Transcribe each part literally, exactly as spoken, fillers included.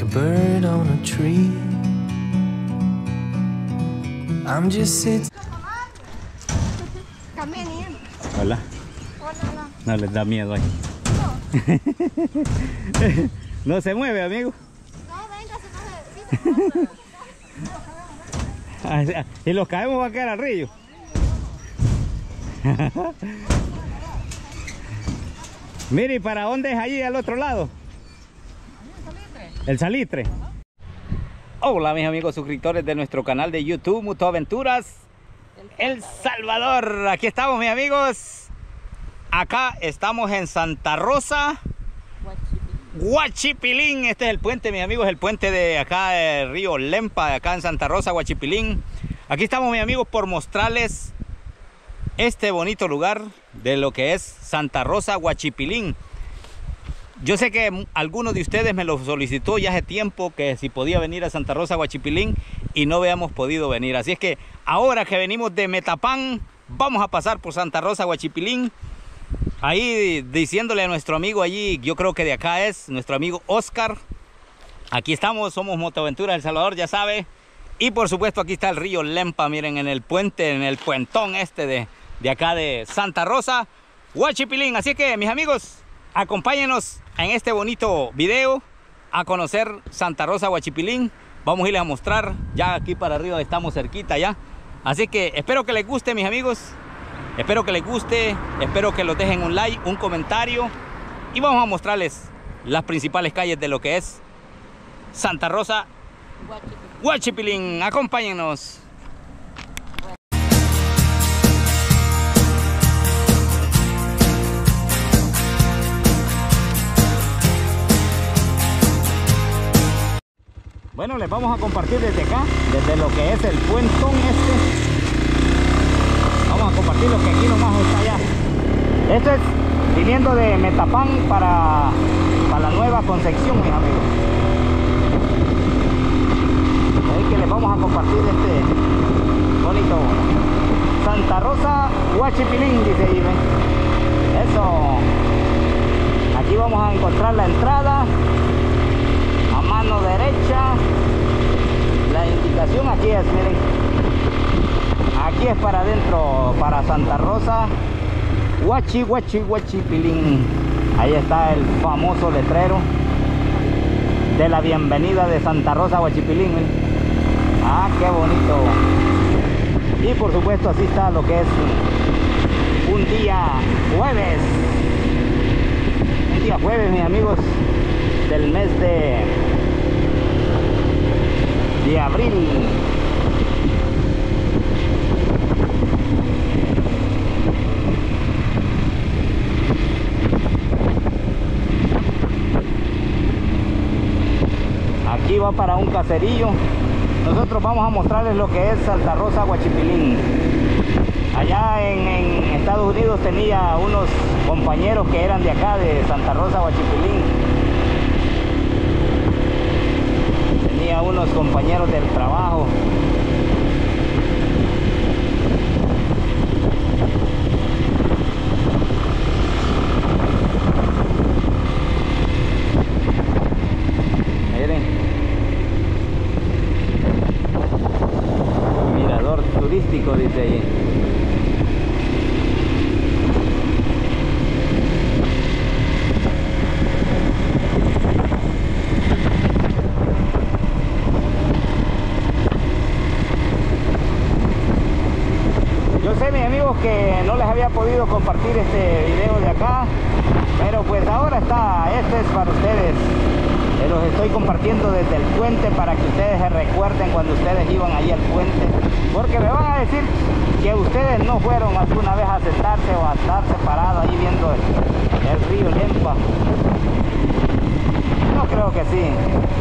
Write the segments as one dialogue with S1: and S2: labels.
S1: bird on a tree. I'm just sitting.
S2: Hola. No les da miedo ahí. No, no se mueve, amigo. No, venga, se mueve. Si los caemos va a quedar al río. Mire, ¿y para dónde es allí al otro lado? El salitre. Hola mis amigos suscriptores de nuestro canal de YouTube Motoaventuras El Salvador. Aquí estamos mis amigos. Acá estamos en Santa Rosa, Huachipilín. Este es el puente, mis amigos, el puente de acá del río Lempa, de acá en Santa Rosa, Huachipilín. Aquí estamos mis amigos por mostrarles este bonito lugar de lo que es Santa Rosa, Huachipilín. Yo sé que algunos de ustedes me lo solicitó ya hace tiempo, que si podía venir a Santa Rosa, Huachipilín, y no habíamos podido venir. Así es que ahora que venimos de Metapán, vamos a pasar por Santa Rosa, Huachipilín. Ahí diciéndole a nuestro amigo allí, yo creo que de acá es, nuestro amigo Oscar. Aquí estamos, somos Motoaventuras El Salvador, ya sabe. Y por supuesto aquí está el río Lempa, miren, en el puente, en el puentón este de, de acá de Santa Rosa, Huachipilín. Así que mis amigos, acompáñenos en este bonito video a conocer Santa Rosa, Huachipilín. Vamos a irles a mostrar ya aquí para arriba, estamos cerquita ya. Así que espero que les guste mis amigos. Espero que les guste, espero que los dejen un like, un comentario. Y vamos a mostrarles las principales calles de lo que es Santa Rosa, Huachipilín. Acompáñenos. Bueno, les vamos a compartir desde acá, desde lo que es el puentón este. Vamos a compartir lo que aquí nomás está allá. Esto es viniendo de Metapán para, para la Nueva Concepción, mis amigos. Así que les vamos a compartir este bonito Santa Rosa, Huachipilín, dice ahí, ¿ven? Eso. Aquí vamos a encontrar la entrada. A mano derecha, la indicación aquí es, miren, aquí es para adentro, para Santa Rosa, Huachi, Huachi, Huachipilín. Ahí está el famoso letrero de la bienvenida de Santa Rosa, Huachipilín. Miren. Ah, qué bonito. Y por supuesto así está lo que es un día jueves. Un día jueves, mis amigos, del mes de, de abril. Aquí va para un caserillo. Nosotros vamos a mostrarles lo que es Santa Rosa, Huachipilín. Allá en, en Estados Unidos tenía unos compañeros que eran de acá, de Santa Rosa, Huachipilín. Tenía unos compañeros del trabajo. Miren. Mirador turístico, dice ahí. Mis amigos, que no les había podido compartir este video de acá, pero pues ahora está, este es para ustedes. Eh, los estoy compartiendo desde el puente para que ustedes se recuerden cuando ustedes iban ahí al puente, porque me van a decir que ustedes no fueron alguna vez a sentarse o a estar separados ahí viendo el, el río Lempa. No creo que sí,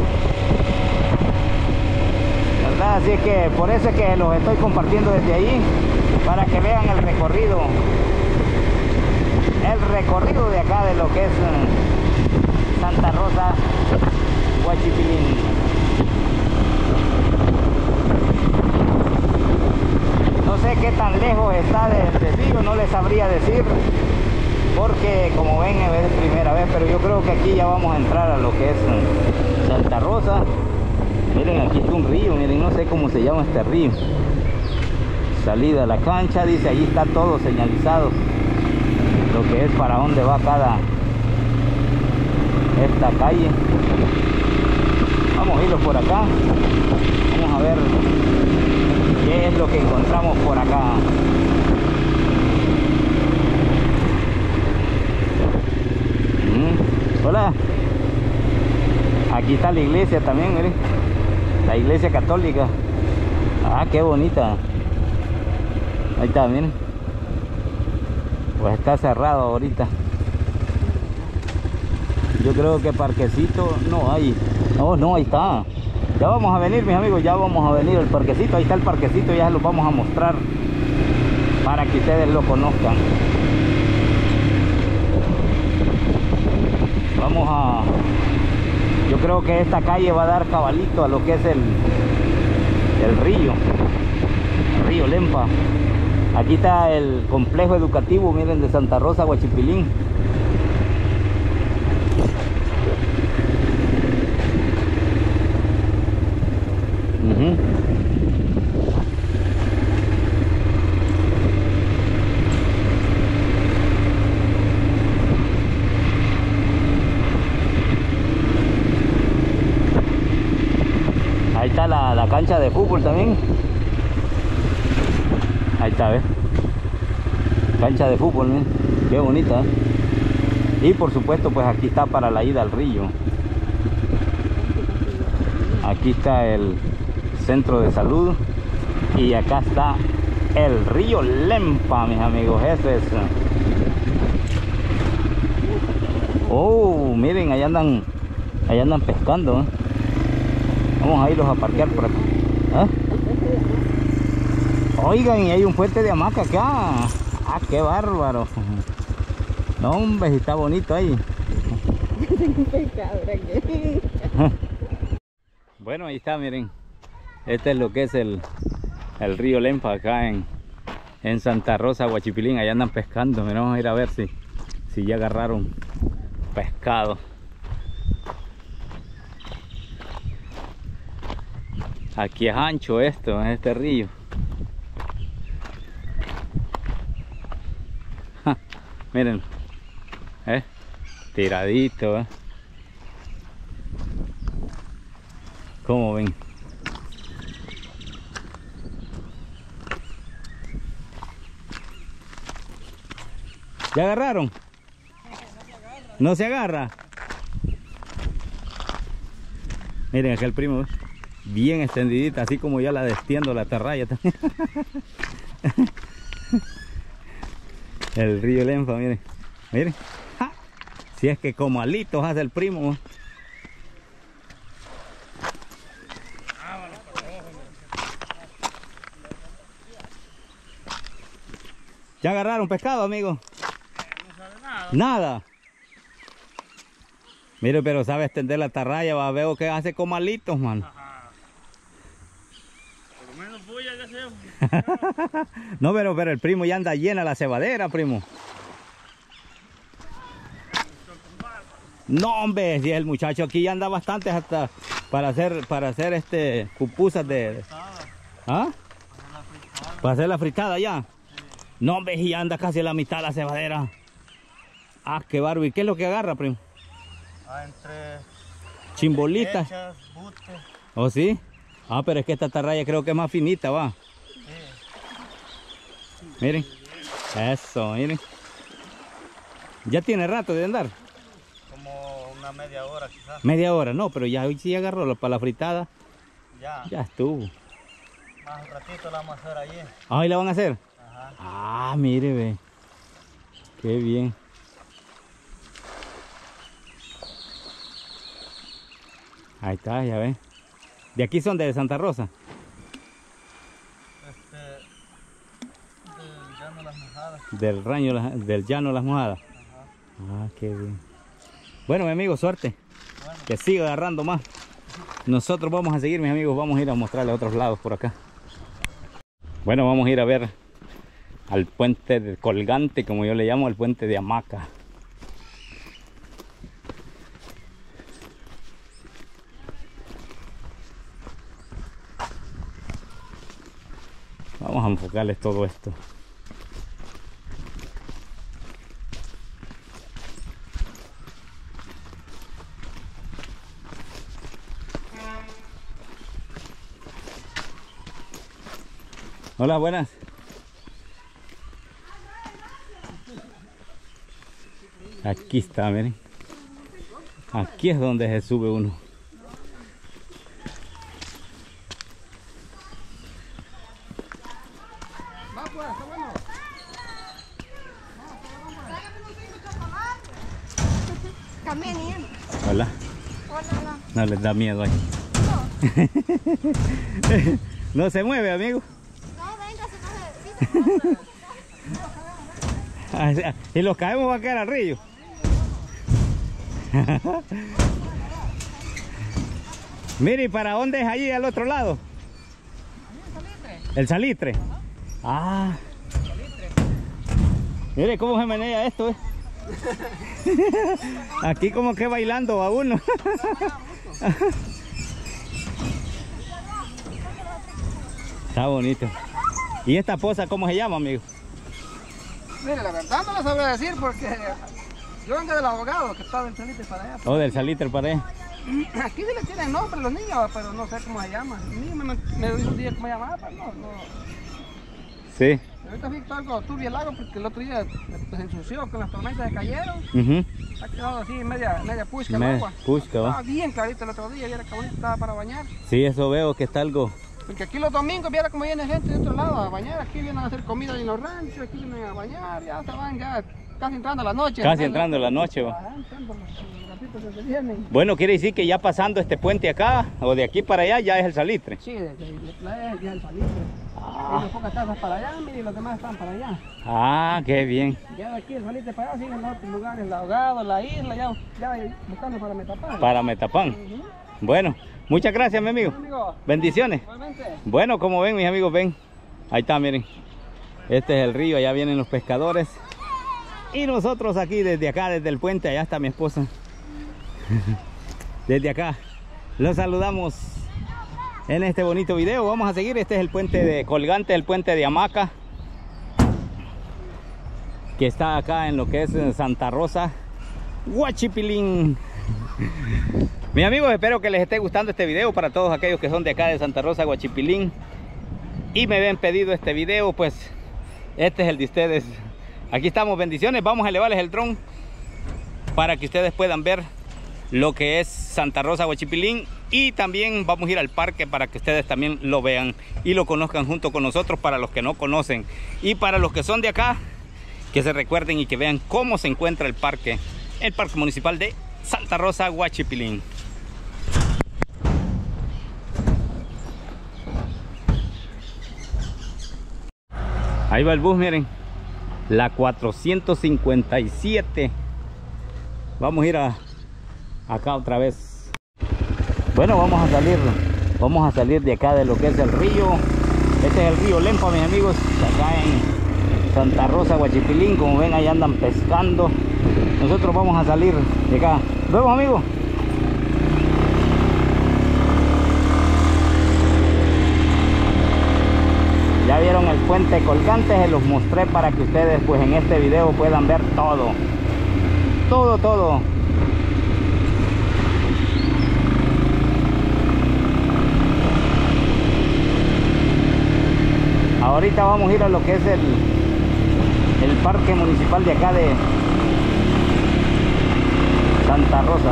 S2: ¿verdad? Así que por eso es que los estoy compartiendo desde ahí, para que vean el recorrido, el recorrido de acá de lo que es Santa Rosa, Huachipilín. No sé qué tan lejos está del río, no les sabría decir, porque como ven es primera vez, pero yo creo que aquí ya vamos a entrar a lo que es Santa Rosa. Rosa. Miren, aquí está un río, miren, no sé cómo se llama este río. Salida a la cancha, dice, allí está todo señalizado. Lo que es para dónde va cada esta calle. Vamos a irlo por acá. Vamos a ver qué es lo que encontramos por acá. Mm. Hola. Aquí está la iglesia también, miren. La iglesia católica. Ah, qué bonita. Ahí está, miren. Pues está cerrado ahorita. Yo creo que parquecito no hay. No, no, ahí está. Ya vamos a venir, mis amigos, ya vamos a venir el parquecito. Ahí está el parquecito, ya se los vamos a mostrar para que ustedes lo conozcan. Vamos a... Yo creo que esta calle va a dar cabalito a lo que es el, el río. El río Lempa. Aquí está el complejo educativo, miren, de Santa Rosa, Huachipilín. Uh-huh. Ahí está la, la cancha de fútbol también. Ahí está, ¿ves? Cancha de fútbol, miren. Qué bonita, ¿eh? Y por supuesto, pues aquí está para la ida al río. Aquí está el centro de salud. Y acá está el río Lempa, mis amigos. Eso es. Oh, miren, ahí andan, ahí andan pescando, ¿eh? Vamos a irlos a parquear por acá. ¿Eh? Oigan, y hay un puente de hamaca acá. Ah, qué bárbaro. No, hombre, está bonito ahí. Bueno, ahí está, miren. Este es lo que es el, el río Lempa acá en, en Santa Rosa, Huachipilín. Allá andan pescando. Miren, vamos a ir a ver si, si ya agarraron pescado. Aquí es ancho esto, en este río. Ja, miren, ¿eh? Tiradito, ¿eh? ¿Cómo ven? ¿Ya agarraron? No se agarra. Miren, acá el primo, ¿eh? Bien extendidita, así como ya la destiendo la atarraya también. El río Lempa, miren. Miren. ¡Ja! Si es que como alitos hace el primo. ¿Ya agarraron pescado, amigo?
S3: No sabe nada.
S2: Nada. Mire, pero sabe extender la atarraya, va, veo que hace como alitos, mano.
S3: Ajá. Por lo menos bulla ya se...
S2: No, pero, pero el primo ya anda llena la cebadera, primo. No, hombre, si el muchacho aquí ya anda bastante hasta para hacer, para hacer este pupusas de... ¿Ah? Para hacer la fritada ya. No, hombre, y ya anda casi a la mitad de la cebadera. Ah, qué bárbaro. ¿Y qué es lo que agarra, primo?
S3: Ah, entre...
S2: Chimbolitas.
S3: Hechas, bute.
S2: ¿Oh, sí? Ah, pero es que esta atarraya creo que es más finita, va.
S3: Sí.
S2: Miren. Eso, miren. Ya tiene rato de andar.
S3: Como una media hora quizás.
S2: Media hora, no, pero ya hoy sí agarró la- para la fritada.
S3: Ya.
S2: Ya estuvo.
S3: Más un ratito la vamos a hacer allí.
S2: Ah, ¿y la van a hacer?
S3: Ajá.
S2: Ah, mire, ve. Qué bien. Ahí está, ya ven. De aquí son de Santa Rosa.
S3: Este... Del llano Las Mojadas.
S2: Del, raño, Las- del llano Las Mojadas.
S3: Ajá.
S2: Ah, qué bien. Bueno, mi amigo, suerte.
S3: Bueno.
S2: Que siga agarrando más. Nosotros vamos a seguir, mis amigos. Vamos a ir a mostrarles otros lados por acá. Bueno, vamos a ir a ver al puente de colgante, como yo le llamo, el puente de hamaca. Vamos a enfocarles todo esto. Hola, buenas. Aquí está, miren. Aquí es donde se sube uno. Hola. No les da miedo ahí. No, no se mueve, amigo. No, venga, si los caemos va a quedar al río. Mire, ¿y para dónde es allí al otro lado? El salitre. Ah. Mire cómo se menea esto, eh. Aquí como que bailando va uno. Está bonito. ¿Y esta poza cómo se llama, amigo?
S3: Mire, la verdad no lo sabría decir porque yo vengo del abogado que está del salitre para allá.
S2: ¿O del salitre para allá?
S3: Aquí sí le tienen nombre los niños, pero no sé cómo se llama. El niño me, me dijo un día cómo se llamaba, pero no, no.
S2: Sí.
S3: Ahorita vi algo turbio el lago porque el otro día pues, se ensució con las tormentas que cayeron.
S2: Uh-huh.
S3: Ha quedado así media, media pusca el
S2: Me,
S3: agua.
S2: Pusca, ¿va?
S3: Estaba bien clarito el otro día y era que bonito estaba para bañar.
S2: Sí, eso veo que está algo.
S3: Porque aquí los domingos viera como viene gente de otro lado a bañar. Aquí vienen a hacer comida en los ranchos, aquí vienen a bañar, ya se van ya casi entrando la noche.
S2: Casi entrando la noche, va.
S3: Ajá, entrando los, los ratitos que se vienen.
S2: Bueno, quiere decir que ya pasando este puente acá, o de aquí para allá, ya es el salitre.
S3: Sí, de, de, de playa ya el salitre.
S2: Ah.
S3: Hay unas pocas casas para allá, mire, y los demás están para allá.
S2: Ah, qué bien.
S3: Ya de aquí el salitre para allá siguen los otros lugares, el ahogado, la isla, ya, ya buscando para Metapán.
S2: Para Metapán.
S3: Uh-huh.
S2: Bueno, muchas gracias, mi amigo.
S3: Amigo,
S2: Bendiciones.
S3: igualmente.
S2: Bueno, como ven, mis amigos, ven. Ahí está, miren. Este es el río, allá vienen los pescadores. Y nosotros aquí, desde acá, desde el puente, allá está mi esposa. Desde acá, los saludamos en este bonito video. Vamos a seguir, este es el puente de Colgante, el puente de Hamaca, que está acá en lo que es Santa Rosa, Huachipilín. Mis amigos, espero que les esté gustando este video para todos aquellos que son de acá de Santa Rosa, Huachipilín, y me habían pedido este video, pues este es el de ustedes. Aquí estamos, bendiciones. Vamos a elevarles el dron para que ustedes puedan ver lo que es Santa Rosa, Huachipilín, y también vamos a ir al parque para que ustedes también lo vean y lo conozcan junto con nosotros, para los que no conocen, y para los que son de acá, que se recuerden y que vean cómo se encuentra el parque, el parque municipal de Santa Rosa, Huachipilín. Ahí va el bus, miren, la cuatrocientos cincuenta y siete. Vamos a ir a, acá otra vez. Bueno, vamos a salir, vamos a salir de acá de lo que es el río. Este es el río Lempa, mis amigos, acá en Santa Rosa, Huachipilín. Como ven, ahí andan pescando. Nosotros vamos a salir de acá. Luego, amigos. Ya vieron el puente colgante, se los mostré para que ustedes pues en este video puedan ver todo. Todo, todo. Ahorita vamos a ir a lo que es el, el parque municipal de acá de Santa Rosa.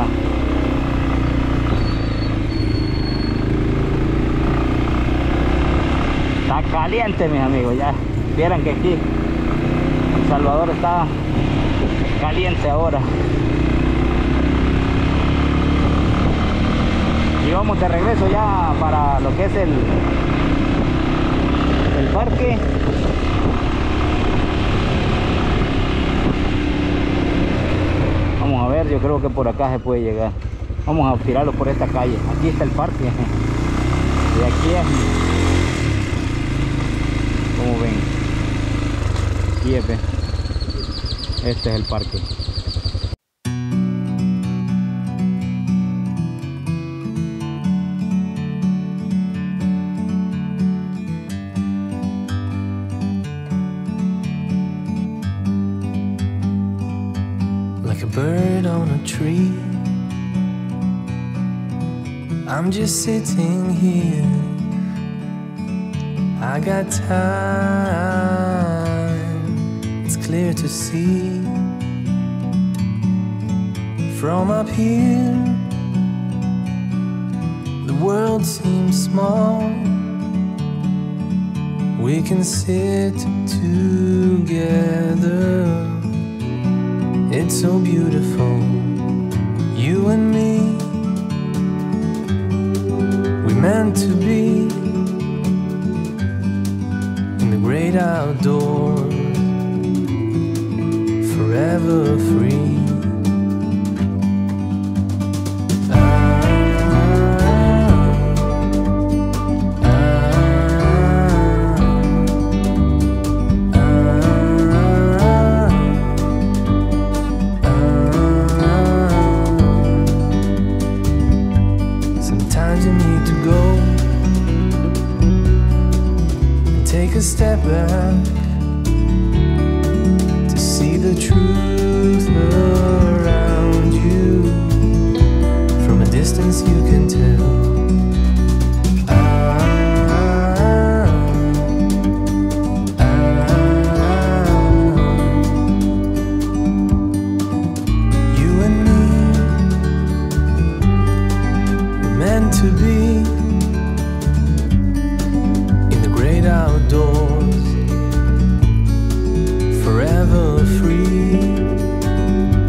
S2: Está caliente, mis amigos, ya vieran que aquí El Salvador está caliente ahora. Y vamos de regreso ya para lo que es el, el parque. Vamos a ver, yo creo que por acá se puede llegar. Vamos a tirarlo por esta calle. Aquí está el parque. Y aquí es, como ven, aquí es, ve. Este es el parque.
S1: tree. I'm just sitting here. I got time, it's clear to see. From up here, the world seems small. We can sit together. It's so beautiful, you and me. We meant to be in the great outdoors, forever free. Sometimes you need to go and take a step back to see the truth around you. From a distance you can tell. Ah, ah, you and me, we're meant to be in the great outdoors, forever free.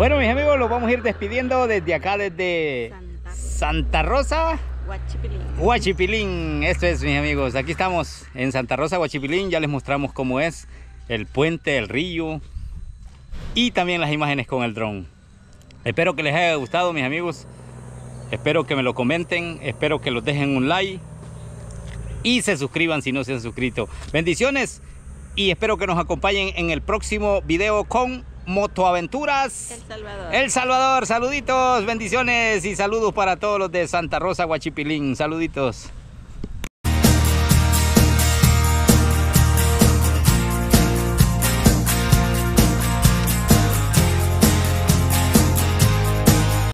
S2: Bueno, mis amigos, los vamos a ir despidiendo desde acá, desde
S4: Santa,
S2: Santa Rosa,
S4: Huachipilín.
S2: Huachipilín. Esto es, mis amigos, aquí estamos en Santa Rosa, Huachipilín. Ya les mostramos cómo es el puente, el río y también las imágenes con el dron. Espero que les haya gustado, mis amigos. Espero que me lo comenten, espero que los dejen un like y se suscriban si no se han suscrito. Bendiciones y espero que nos acompañen en el próximo video con Motoaventuras
S4: El Salvador.
S2: El Salvador. Saluditos, bendiciones y saludos para todos los de Santa Rosa, Huachipilín. Saluditos.